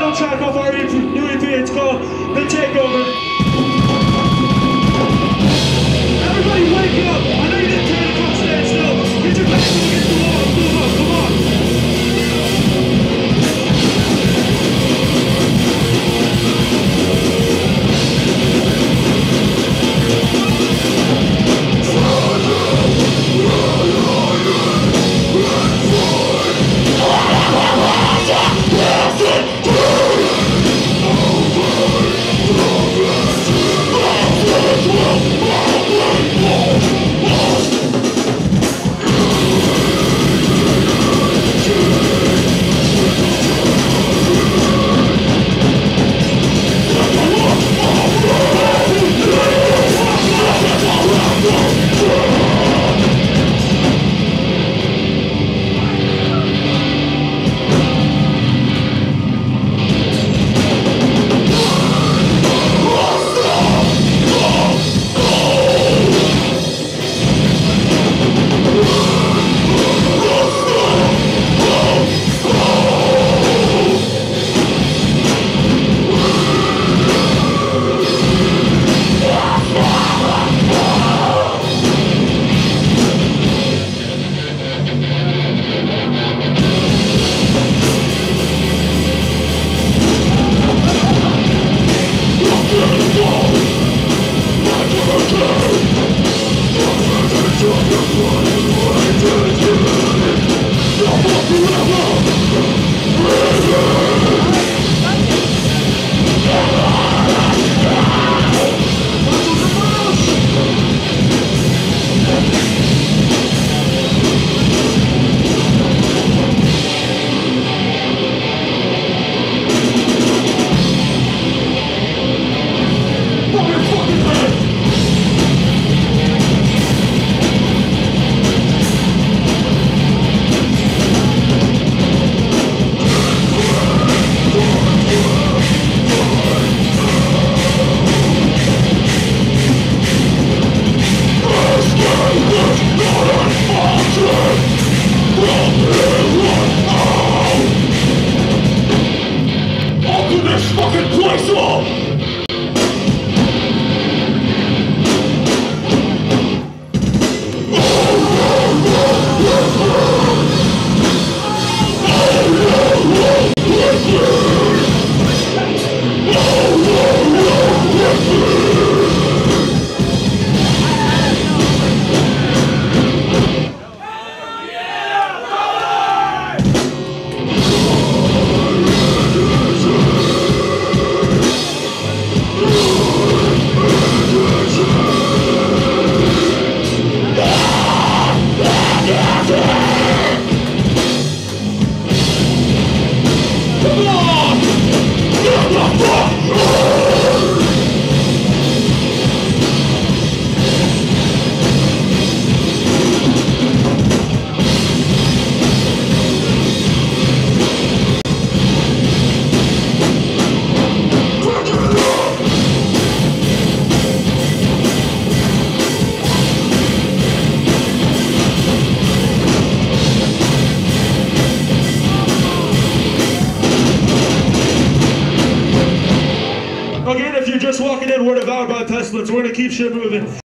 final track off our new EP. It's called The Takeover. Everybody wake up! I know you didn't care to come stand still. Get your back up against the wall. Move up, come on. Again, if you're just walking in, we're devoured by pestilence. We're going to keep shit moving.